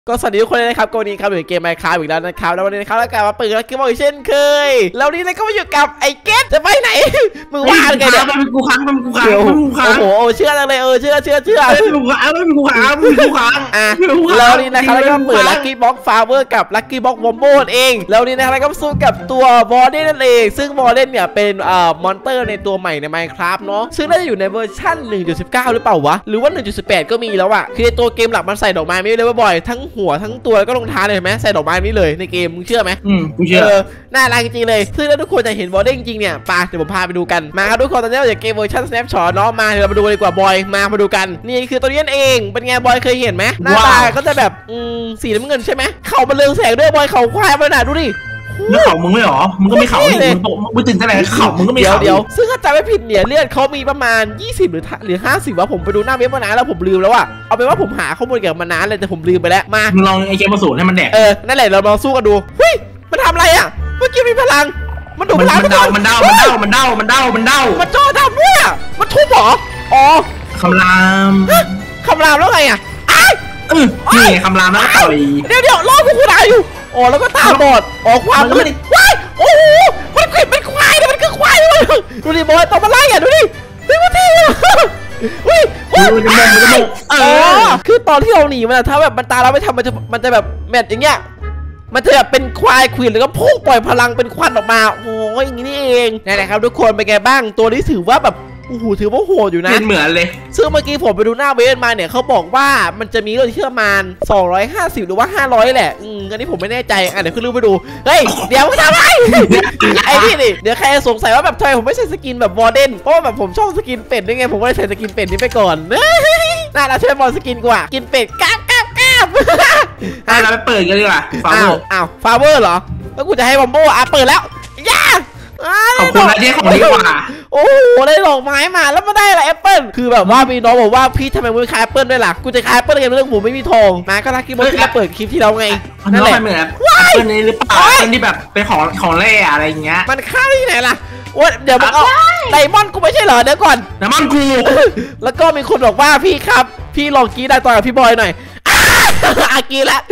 ก็สวัสดีทุกคนเลยนะครับวันนี้ครับอยู่ในเกม Minecraft อีกแล้วนะครับแล้ววันนี้นะครับเรากลับมาเปิดแล้วเกมอีกเช่นเคยแล้วนี้เราก็มาอยู่กับไอ้เกตจะไปไหนมึงว่าอะไรเนี่ยมันกูค้างโอ้โหเชื่อจังเลยเชื่อมึงกูค้างแล้วนี้นะครับเราก็เปิด Lucky Box Flower กับ Lucky Box Wombo เองแล้วนี้นะครับเราก็สู้กับตัวบอลเดนนั่นเองซึ่งบอลเดนเนี่ยเป็นมอนเตอร์ในตัวใหม่ใน Minecraft เนาะซึ่งน่าจะอยู่ในเวอร์ชัน 1.19 หรือเปล่าวะหรือว่า 1.18 ก็มีแล้วอะคือในตัวเกมหลักมันใส่ดอกไม้ไม่ได้บ่อยทั้งหัวทั้งตัวแล้วก็รองเท้าเลยเห็นไหมใส่ดอกไม้นี้เลยในเกมมึงเชื่อไหมกูเชื่อน่ารักจริงๆเลยซึ่งถ้าทุกคนจะเห็นบอลเด้งจริงเนี่ยป่ะเดี๋ยวผมพาไปดูกันมาครับทุกคนตอนนี้เราจากเกมเวอร์ชัน Snapshot เนาะมาเดี๋ยวเรามาดูดีกว่าบอยมาดูกันนี่คือตัวนี้เองเป็นไงบอยเคยเห็นไหมหน้าตาก็จะแบบสีน้ำเงินใช่ไหมเขามันเรืองแสงด้วยบอยเขาควายมันหนาดูดิแล้วเขามึงไม่หรอมึงก็ไม่เขามึงตื่นเต้นอะไรเขามึงก็ไม่เขาเดี๋ยวซึ่งถ้าจำไม่ผิดเนี่ยเลือดเขามีประมาณ20หรือ50วะผมไปดูหน้าเว็บมานานแล้วผมลืมแล้วอะเอาเป็นว่าผมหาข้อมูลเกี่ยวกับมันนานเลยแต่ผมลืมไปแล้วมามึงลองไอ้เกมมาสูตรให้มันแดกนั่นแหละเราลองสู้กันดูเฮ้ยมันทำอะไรอะเมื่อกี้มีพลังมันดูพลังมันเดามันจ่อดำด้วยอะมันทุบหรออ๋อคำรามแล้วไงอะนี่คำรามแล้วต่อยเดี๋ยวรอกูด่าอยู่อ๋อแล้วก็ตาบอดอ๋อความมันว้ายโอ้โหมันเป็นควายมันคือควายเลยดูดิบอยต้องมาไล่อ่ะดูดิดูมาทีคือตอนที่เราหนีมันถ้าแบบมันตาเราไม่ทำมันจะแบบแมทอย่างเงี้ยมันจะแบบเป็นควายขวินแล้วก็พุ่งปล่อยพลังเป็นควันออกมาโอ้ยอย่างนี้นี่เองนี่แหละครับทุกคนเป็นไงบ้างตัวนี้ถือว่าแบบโอ้โหถือว่าโหดอยู่นะเป็นเหมือนเลยซึ่งเมื่อกี้ผมไปดูหน้าเวทมาเนี่ยเขาบอกว่ามันจะมีเรื่องที่ประมาณ250หรือว่า500แหละอันนี้ผมไม่แน่ใจเดี๋ยวขึ้นรูปไปดูเฮ้ยเดี๋ยวมึงทำไมไอ้นี่เดี๋ยวใครสงสัยว่าแบบทำไมผมไม่ใส่สกินแบบวอร์เดนเพราะแบบผมชอบสกินเป็ดด้วยไงผมก็เลยใส่สกินเป็ดนี้ไปก่อนน่าจะใช้บอลสกินกว่ากินเป็ดก้าเราไปเปิดกันดีกว่าฟาเวอร์เหรอแล้วกูจะให้บอมโบเปิดแล้วย่าขอบคุณนะที่ของดีกว่าโอ้โหได้ดอกไม้มาแล้วมาได้อะไรแอปเปิ้ลคือแบบว่ามีน้องบอกว่าพี่ทำไมมึงขายแอปเปิ้ลด้วยล่ะกูจะขายแอปเปิ้ลเรื่องผมไม่มีทองมาก็รักกิ๊บที่เราเปิดคลิปที่เราไงนั่นแหละเหมือนแอปเปิ้ลนี้หรือเปล่าเป็นที่แบบเป็นของเล่อะไรอย่างเงี้ยมันค่าที่ไหนล่ะว่าเดี๋ยวมึงเอาไดมอนด์กูไม่ใช่เหรอเดี๋ยวก่อนไดมอนด์กูแล้วก็มีคนบอกว่าพี่ครับพี่ลองกี้ได้ต่อกับพี่บอยหน่อยกี้ละ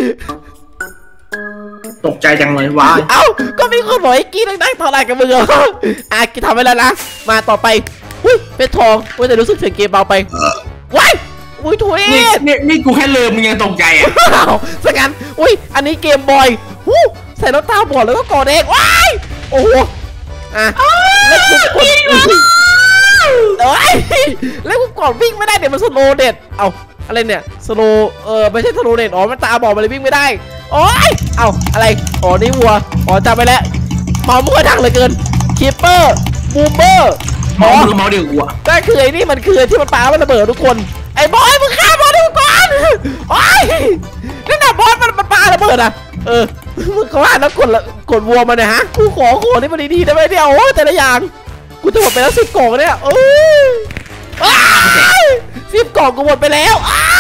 ตกใจจังเลยว้าก็มีคนบอกไอ้กี้ได้ต่ออะไรกับมึงกี้ทำไปแล้วนะมาต่อไปอุ้ยเป็นทองแต่รู้สึกเสียงเกมเบาไปว้ายอุ้ยถุยนี่กูแค่ลืมมึงยังตกใจสักกันอุ้ยอันนี้เกมบอยใส่รองเท้าบอดแล้วก็กอดเองว้ายโอ้โหแล้วกูกดแล้วกูกดวิ่งไม่ได้เดี๋ยวมันสโลเด็ดอะไรเนี่ยสโลไม่ใช่สโลเด็ดมันตาบอดมันเลยวิ่งไม่ได้โอ้ยอะไรนี่วัวจำไปแล้วเมามั่วดังเลยเกินคีปเปอร์บูมเบอร์เมาเดือดวัวก็คือไอ้นี่มันคือที่มันปามันระเบิดทุกคนไอ้บอยมึงฆ่าบอลทุกคนโอ้ยนั่นน่ะบอลมันปาระเบิดมึงเขาว่าแล้วกดวัวมาเนี่ยฮะกูขอนี่มันดีๆได้ไหมเนี่ยโอ้แต่ละอย่างกูจะหมดไปแล้ว10 กล่องเนี่ย10 กล่องกูหมดไปแล้ว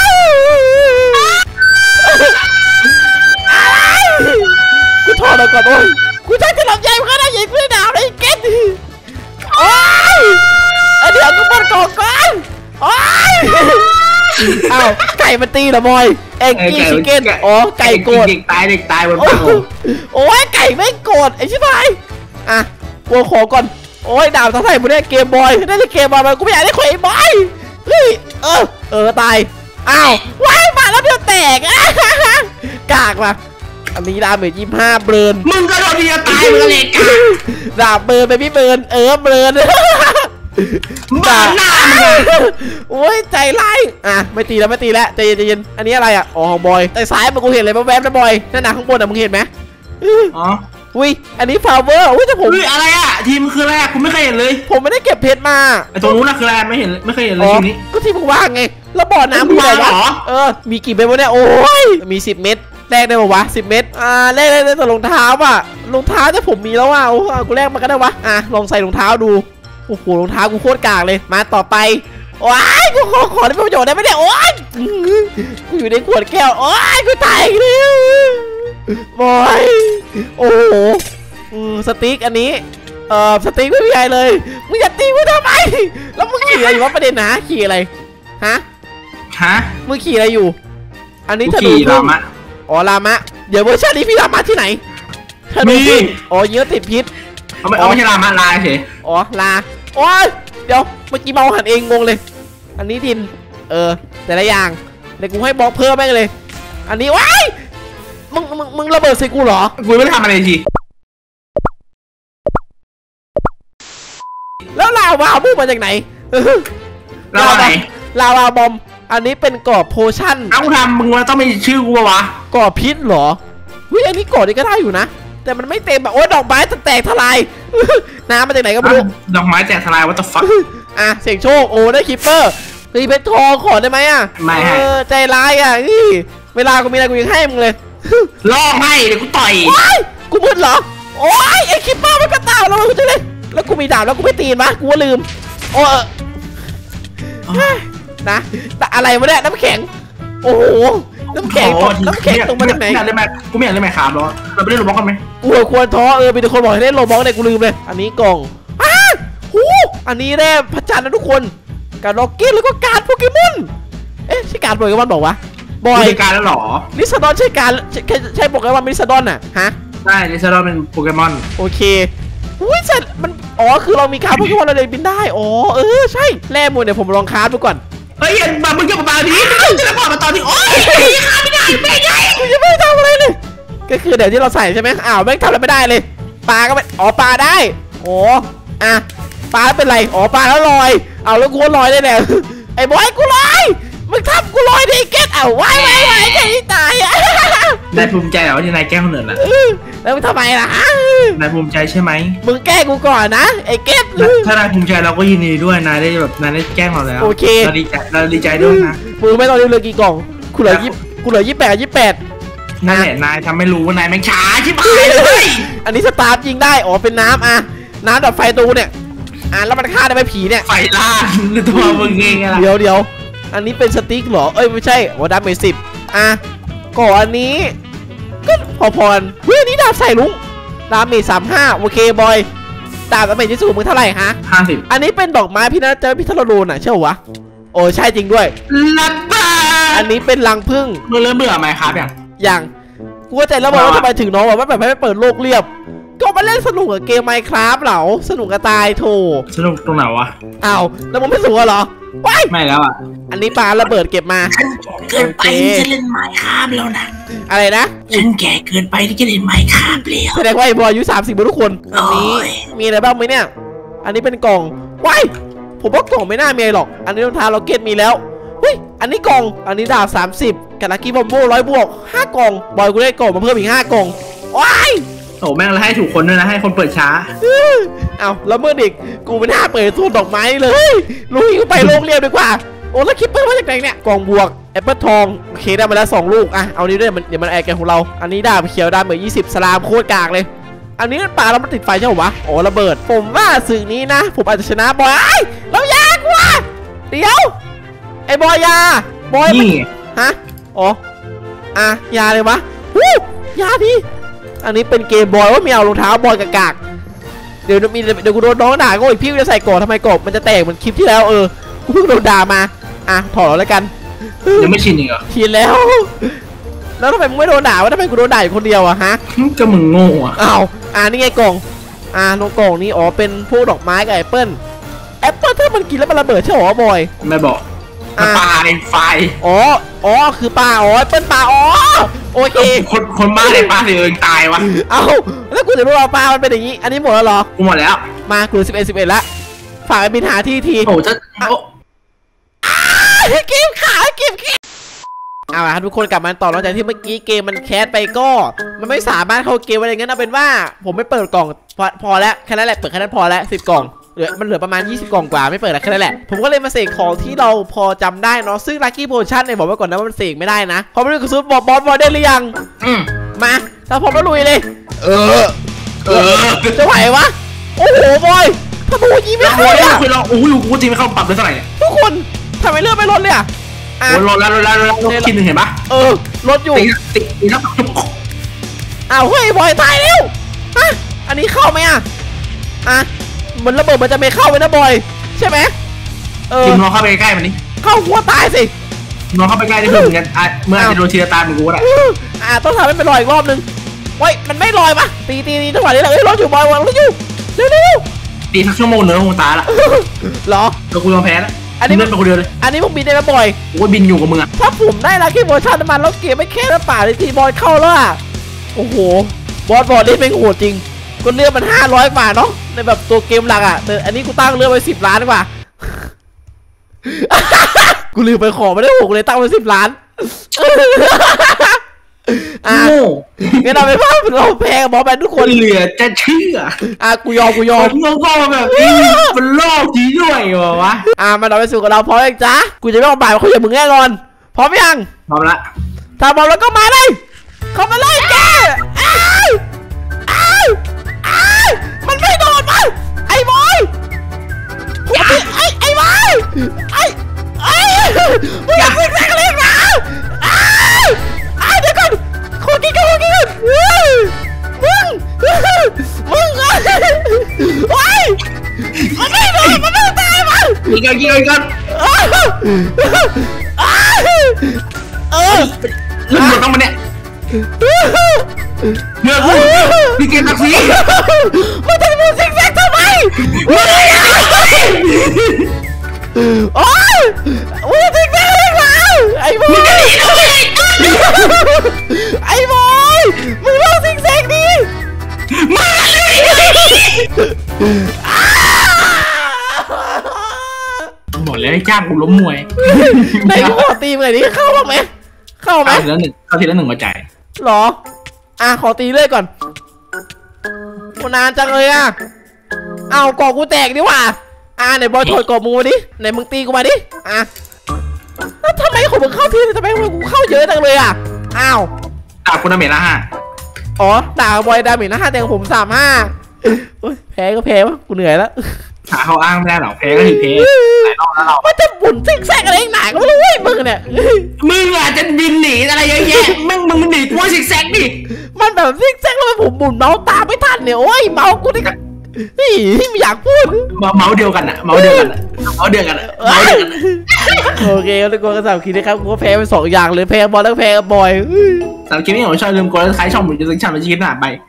กูถอดออกก่อนโอ้ยกูใช้จะหลับใหญ่ก็ได้ใหญ่เพื่อดาวได้เก็ตโอ้ยเดี๋ยวกูเปิดกล่องก่อนโอ้ยไก่มันตีเหรอบอยเอ็งกี้ชิคเก้นไก่โกรธเด็กตายบนปากโอ้ยไก่ไม่โกรธไอ้ชิบหายวัวขอก่อนโอ้ยดาวทั้งไทยมึงได้เกมบอยได้เกมบอยกูไม่อยากได้ข่อยบอยเฮ้ยตายว้ายมาแล้วเดี๋ยวแตกกากว่ะอันนี้ดาเมจ25เบิร์นมึงก็โดนดีตายมึงเลยกากดาบเบิร์นไปพี่เบิร์นเบิร์นบ้าหน้าโอ้ยใจร้ายไม่ตีแล้วใจเย็นอันนี้อะไรของบอยแต่ซ้ายมันกูเห็นเลยแวบๆนะบอยนั่นนะข้างบนมึงเห็นไหมอุ้ยอันนี้ฟาวเวอร์แต่ผมอะไรทีมคืออะไรคุณไม่เคยเห็นเลยผมไม่ได้เก็บเพชรมาไอ้ตรงนู้นน่ะคืออะไรไม่เคยเห็นเลยทีนี้ก็ที่มึงว่างไงแล้วบ่อน้ำมึงเหรอมีกี่เม็ดวะเนี่ยโอ้ยมี10 เม็ดแลกได้ป่าวะ10 เม็ดแลกได้แต่รองเท้ารองเท้าที่ผมมีแล้วกูแลกมาก็ได้วะลองใส่รองเท้าดูโอ้โหรองเท้ากูโคตรกากเลยมาต่อไปว้ายกูขอได้ประโยชน์ได้ไหมเนี่ยโอ้ยกูอยู่ในขวดแก้วโอ้ยกูตายแล้วบอยโอ้โหสติ๊กอันนี้สติ๊กไม่มีอะไรเลยมึงอย่าตีกูทำไมแล้วมึงขี่อะไรอยู่วะประเด็นนะขี่อะไรฮะมึงขี่อะไรอยู่อันนี้ธนูอ๋อลามะเดี๋ยวเวอร์ชันนี้พี่ลามะที่ไหนมีอ๋อเยอะติดพิษไม่ใช่ลามะลาเฉยอ๋อลาโอ้ยเดี๋ยวเมื่อกี้เมาหันเองงงเลยอันนี้ดินแต่ละอย่างเดี๋ยวกูให้บล็อกเพิ่มแม่งเลยอันนี้ว้ายมึงระเบิดใส่กูเหรอกูไม่ได้ทำอะไรทีแล้วลาวาบุ้งมาจากไหนลาวาไหนลาวาบอมอันนี้เป็นกรอบโพชั่นเอาทำมึงว่าต้องมีชื่อกูวะกรอบพิษเหรอเฮ้ยอันนี้กรอบนี่ก็ได้อยู่นะแต่มันไม่เต็มแบบโอ้ยดอกไม้แตกทลายน้ำมาจากไหนก็ไม่รู้ดอกไม้แตกทลายวัตถุฟักเสียงโชคโอ้ได้คิปเปอร์มีเพชรทองขอได้ไหมไม่ให้ใจร้ายนี่เวลากูมีอะไรกูยังให้มึงเลยล่อให้เดี๋ยวกูต่อยกูมืดเหรอโอ้ยไอ้คิปเปอร์มันกระต่ายแล้วกูจะเลยแล้วกูมีดาบแล้วกูไม่ตีนปะกูว่าลืมโอ้นะแต่อะไรวะเนี่ยน้ำแข็งโอ้โหน้ำแข็งตรงมาจากไหนกูไม่อยากเล่นแมคคาร์บหรอเราไปเล่นโรบอทกันไหมกูควรท้อมีแต่คนบอกให้เล่นโรบอทเนี่ยกูลืมเลยอันนี้กล่องอันนี้แร่พระจันทร์นะทุกคนการล็อกเก็ตแล้วก็การโปเกมอนใช่การโปเกมอนบอกวะบอยการแล้วหรอลิซาดอนใช่การใช่โปเกมอนลิซาดอนฮะใช่ลิซาดอนเป็นโปเกมอนโอเคอุ้ยเสร็จมันคือเรามีการโปเกมอนเราเลยบินได้ใช่แร่มูลเนี่ยผมลองคราฟดูก่อนเฮ้ยมามึงจะมาดิจะบอกมาตอนนี้โอ้ยคราฟไม่ได้ไม่ไงกูยังไม่ทำอะไรเลยก็คือเดี๋ยวที่เราใส่ใช่ไหมแม่งทำอะไรไม่ได้เลยปลาก็ไม่ปลาได้ปลาเป็นไรปลาแล้วลอยแล้วกูลอยได้แล้วไอ้บอยกูลอยมึงทำกูลอยดิเก็ตไว้แค่นี้ตายนายภูมิใจเหรอที่นายแกล้งคนอื่นล่ะแล้วมึงทำไมล่ะนายภูมิใจใช่ไหมมึงแกล้งกูก่อนนะไอ้เก็ตถ้านายภูมิใจเราก็ยินดีด้วยนายได้แบบนายได้แกล้งเราแล้วโอเคเราดีใจด้วยนะมึงไม่ต้องเหลือกี่กล่องกูเหลือ28 นั่นแหละนายทำไม่รู้ว่านายแม่งช้าชิบหายเลยอันนี้สตาร์ทยิงได้เป็นน้ำน้ำดับไฟตูเนี่ยแล้วมันฆ่าได้ไหมผีเนี่ยไฟล่าตัวมึงเองเดี๋ยวอันนี้เป็นสติ๊กเหรอไม่ใช่ดาเมจ10ก่อนอันนี้ก็พออันนี้ดาบใส่ลุงดาเมจ35โอเคบอยดาบดาเมจที่สูงมึงเท่าไหร่ฮะ 50 อันนี้เป็นดอกไม้พี่นะเจอพี่ทรโดนใช่วะใช่จริงด้วยลับบ้าอันนี้เป็นรังผึ้งมึงเริ่มเบื่อไหมครับอย่างกูว่าใจแล้วบอกว่าทำไมถึงน้องแบบไม่เปิดโลกเรียบก็มาเล่นสนุกกับเกม Minecraft เหรอสนุกกระตายโถสนุกตรงไหนวะแล้วมึงไม่สนุกเหรอไม่แล้วอันนี้ปลาระเบิดเก็บมาเกินไปจะเล่น Minecraft แล้วนะอะไรนะฉันแก่เกินไปที่จะเล่น Minecraft แล้วแสดงว่าไอ้บอยอายุ30ทุกคนอันนี้มีอะไรบ้างไหมเนี่ยอันนี้เป็นกล่องผมว่ากล่องไม่น่ามีหรอกอันนี้รองเท้าล็อกเก็ตมีแล้วอันนี้กล่องอันนี้ดาบ30กับลัคกี้บอมโบ้100 บวก5 กล่องบอยกูได้กล่องมาเพิ่มอีก5 กล่องแม่งแล้วให้ถูกคนด้วยนะให้คนเปิดช้าแล้วเมื่อเด็กกูไม่น่าเปิดตู้ดอกไม้เลยลุยก็ไปโรงเรียนดีกว่าแล้วคิปเปอร์มาจากไหนเนี่ยกล่องบวกแอปเปิลทองโอเคได้มาแล้ว2 ลูกเอานี้ด้วยเดี๋ยวมันแอร์แกนของเราอันนี้ดาบเขียวดาบเหมือน20สลามโคตรกากเลยอันนี้ปลาแล้วมันติดไฟใช่ไหมวะระเบิดผมว่าสื่อนี้นะผมอาจจะชนะบอยเรายากว่ะเดี๋ยวไอ้บอยนี่ฮะยาเลยวะยาดิอันนี้เป็นเกมบอยว่าไม่เอารองเท้าบอยกากเดี๋ยวกูโดนน้องด่าก็อีกพี่จะใส่กรอบทำไมกรอบมันจะแตกเหมือนคลิปที่แล้วกูเพิ่งโดนด่ามาถอดแล้วกันยังไม่ชินอีกเหรอชินแล้วทำไมมึงไม่โดนด่าวะทำไมกูโดนด่าอยู่คนเดียวฮะก็มึงโง่นี่ไงกล่องลงกล่องนี้เป็นพวกดอกไม้กับแอปเปิ้ลถ้ามันกินแล้วมันระเบิดใช่หรอบอยไม่บอกปลาในไฟคือปลาแอปเปิ้ลปลาโอเคคนบ้าเลยปลาเลยตายวะแล้วกูจะรู้ว่าปลามันเป็นอย่างนี้อันนี้หมดแล้วหรอกูหมดแล้วมากู11แล้วฝากไปบินหาทีเกมขาทุกคนกลับมาต่อหลังจากที่เมื่อกี้เกมมันแคสไปก็มันไม่สามารถเข้าเกมอะไรงั้นเอาเป็นว่าผมไม่เปิดกล่องพอแล้วแค่นั้นแหละเปิดแค่นั้นพอแล้ว10 กล่องมันเหลือประมาณ20 กล่องกว่าไม่เปิดแล้วแค่นั้นแหละผมก็เลยมาเสกของที่เราพอจำได้เนาะซึ่งลัคกี้โพชั่นเนี่ยบอกไว้ก่อนนะว่ามันเสกไม่ได้นะพอไม่รู้กระสุนบอลได้หรือยังมาถ้าพร้อมแล้วลุยเลยจะไหววะโอ้โหบอยถ้าบูยิงไม่เข้าเลยคุยลองกูจริงไม่เข้าปรับได้เท่าไหร่เนี่ยทุกคนทำไมเลือดไม่ลดเลยลดแล้วคิดหนึ่งเห็นปะลดอยู่ติดแล้วเฮ้ยบอยตายแล้วอันนี้เข้าไหมมันระเบิดมันจะไม่เข้าไปนะบอยใช่ไหมกินลองเข้าไปใกล้ๆมันนี่เข้าหัวตายสิน้องเข้าไปใกล้ได้เพิ่มเหมือนกันเมื่ออาจจะโดนทีละตาเหมือนกูแหละต้องทำให้เป็นรอยอีกรอบนึงเฮ้ยมันไม่ลอยปะตีจังหวะนี้แหละรถอยู่บอยวางรถอยู่เร็วตีสักชั่วโมงนึงคงตายละเหรอก็กูยอมแพ้แล้วอันนี้เล่นไปคนเดียวเลยอันนี้ผมบินได้แล้วบอยกูก็บินอยู่กับมึงอ่ะถ้าผมได้ลัคกี้โมชั่นน้ำมันแล้วเกมไม่แค่แล้วป่าเลยทีบอลเข้าแล้วอ่ะโอ้โหบอลเล่นเป็นโหดจริงก็เลือกมัน500กว่าเนาะในแบบตัวเกมหลักอ่ะแต่อันนี้กูตั้งเลือกไว้10 ล้านกว่า กูลืมไปขอไม่ได้6เลยตั้งไว้10 ล้าน งั้นเราไปว่าเราแพ้กับบอลแบนทุกคนเหลือจะเชื่อกูยอมมึงก็แบบนี้มันโลกจริงด้วยวะมาเราไปสู่กับเราพร้อมยังจ๊ะกูจะไม่ออกบ่ายเขาอย่างมึงแน่นอนพร้อมยังพร้อมละถ้าพร้อมแล้วก็มาเลยเข้ามาเลยแกมันไม่โดนมาไอ้บอยไอ้บอยมึงอยากวิ่งแซงเลยนะเดี๋ยวก่อนขอกินมึงโอ้ยมันไม่โดนมันไม่ตายมันกินกันเรื่องมันต้องมาเนี่ยเมื่อกูมีเกมตักซีมันจะมูซิกแซกทำไมโอ้ยมูซิกแซกเลยมาไอ้บอยมึงลองซิกแซกดิมาเลยบอกแล้วให้จ้างกูล้มมวยในกูขอตีมึงหน่อยดิเข้าบ้างไหมเข้าทีละหนึ่งมาจ่ายหรอขอตีเลยก่อนนานจังเลยเอากอกกูแตกดิว่ะไหนบอยถอดกอกมึงมาดิไหนมึงตีกูมาดิแล้วทำไมของมึงเข้าทีทำไมกูเข้าเยอะจังเลยด่ากูดาเมจละด่าบอยดาเมจนะ5แต่ของผม35แพ้ก็แพ้วะกูเหนื่อยแล้วหาเขาอ้างไม่ได้หรอกแพ้ก็คือแพ้หลายรอบแล้วเรามันจะบุ่นซิกแซกอะไรหนาก็ไม่รู้เว้ยมึงเนี่ยมึงอาจจะบินหนีอะไรเยอะแยะมึงหนีกูซิกแซกดิมันแบบซิกแซกแล้วผมบุ่นเมาส์ตามไม่ทันเนี่ยโอ้ยเมาส์กูนี่ไม่อยากพูดเมาส์เดียวกันโอเคทุกคนก็สำหรับคลิปนี้ครับกูก็แพ้ไป2 อย่างเลยแพ้บอลแล้วแพ้บอยสำหรับคลิปนี้ผมชอบลืมกดไลค์ช่องผมจะสังชาติมาชีพหน้าไป